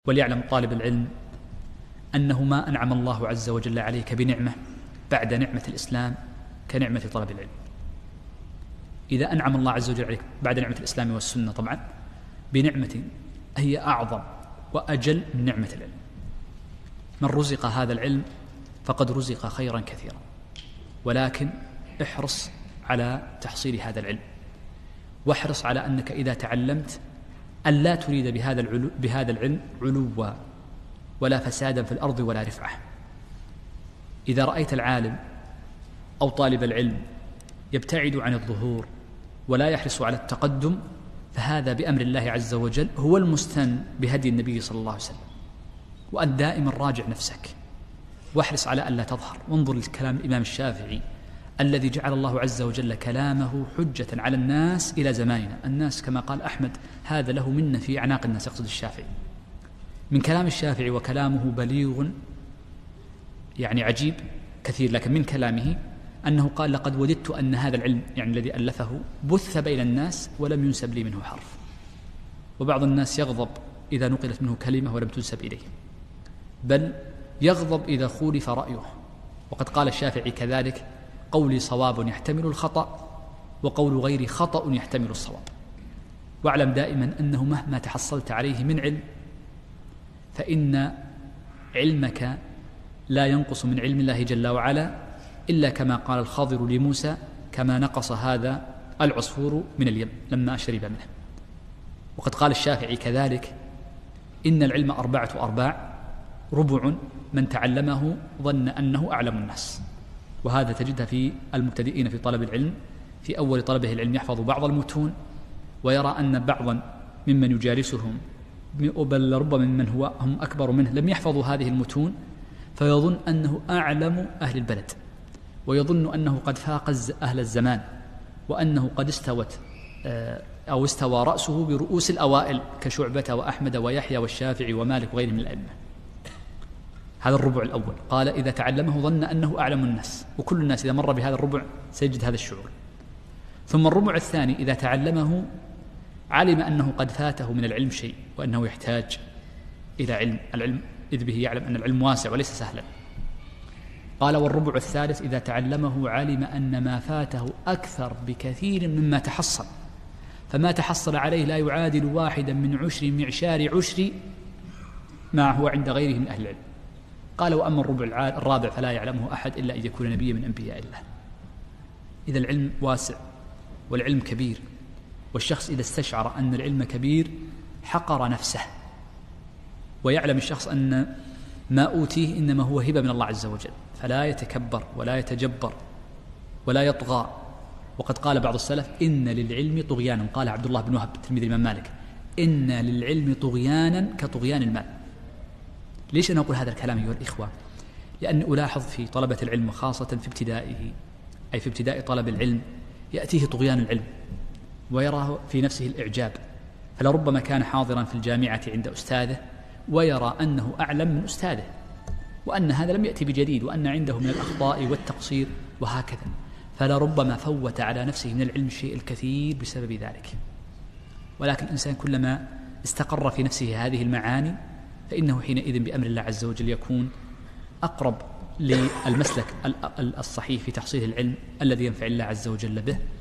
وليعلم طالب العلم أنه ما أنعم الله عز وجل عليك بنعمة بعد نعمة الإسلام كنعمة طلب العلم. إذا أنعم الله عز وجل عليك بعد نعمة الإسلام والسنة طبعا بنعمة هي أعظم وأجل من نعمة العلم، من رزق هذا العلم فقد رزق خيرا كثيرا، ولكن احرص على تحصيل هذا العلم، واحرص على أنك إذا تعلمت أن لا تريد بهذا العلم علوا ولا فسادا في الأرض ولا رفعة. إذا رأيت العالم أو طالب العلم يبتعد عن الظهور ولا يحرص على التقدم فهذا بأمر الله عز وجل هو المستن بهدي النبي صلى الله عليه وسلم. وأن دائما راجع نفسك واحرص على أن لا تظهر. وانظر لكلام الإمام الشافعي الذي جعل الله عز وجل كلامه حجة على الناس إلى زماننا. الناس كما قال أحمد هذا له منة في أعناق الناس، يقصد الشافعي. من كلام الشافعي وكلامه بليغ يعني عجيب كثير، لكن من كلامه أنه قال لقد وددت أن هذا العلم يعني الذي ألفه بث بين الناس ولم ينسب لي منه حرف. وبعض الناس يغضب إذا نقلت منه كلمة ولم تنسب إليه، بل يغضب إذا خولف رأيه. وقد قال الشافعي كذلك: قولي صواب يحتمل الخطأ وقول غيري خطأ يحتمل الصواب. واعلم دائما أنه مهما تحصلت عليه من علم فإن علمك لا ينقص من علم الله جل وعلا، إلا كما قال الخضر لموسى: كما نقص هذا العصفور من اليم لما شرب منه. وقد قال الشافعي كذلك: إن العلم 4 أرباع، ربع من تعلمه ظن أنه أعلم الناس. وهذا تجدها في المبتدئين في طلب العلم، في أول طلبه العلم يحفظ بعض المتون ويرى أن بعضا ممن يجالسهم بل ربما ممن هم أكبر منه لم يحفظوا هذه المتون، فيظن أنه أعلم أهل البلد، ويظن أنه قد فاق أهل الزمان، وأنه قد استوى رأسه برؤوس الأوائل كشعبة وأحمد ويحيى والشافعي ومالك وغيرهم من الأئمة. هذا الربع الأول. قال: إذا تعلمه ظن أنه أعلم الناس، وكل الناس إذا مر بهذا الربع سيجد هذا الشعور. ثم الربع الثاني: إذا تعلمه علم أنه قد فاته من العلم شيء وأنه يحتاج إلى العلم إذ به يعلم أن العلم واسع وليس سهلا. قال: والربع الثالث: إذا تعلمه علم أن ما فاته أكثر بكثير مما تحصل، فما تحصل عليه لا يعادل 1 من 10 معشار عشر ما هو عند غيره من أهل العلم. قال: وأما الربع الرابع فلا يعلمه أحد إلا أن يكون نبيا من أنبياء الله. إذا العلم واسع والعلم كبير، والشخص إذا استشعر أن العلم كبير حقر نفسه، ويعلم الشخص أن ما أوتيه إنما هو هبة من الله عز وجل، فلا يتكبر ولا يتجبر ولا يطغى. وقد قال بعض السلف: إن للعلم طغيانا، قال عبد الله بن وهب تلميذ الإمام مالك: إن للعلم طغيانا كطغيان المال. ليش أنا أقول هذا الكلام أيها الإخوة؟ لأن ألاحظ في طلبة العلم وخاصة في ابتدائه، أي في ابتداء طلب العلم، يأتيه طغيان العلم ويراه في نفسه الإعجاب، فلربما كان حاضرا في الجامعة عند أستاذه ويرى أنه أعلم من أستاذه، وأن هذا لم يأتي بجديد، وأن عنده من الأخطاء والتقصير وهكذا، فلربما فوت على نفسه من العلم الشيء الكثير بسبب ذلك. ولكن الإنسان كلما استقر في نفسه هذه المعاني فإنه حينئذ بأمر الله عز وجل يكون أقرب للمسلك الصحيح في تحصيل العلم الذي ينفع الله عز وجل به.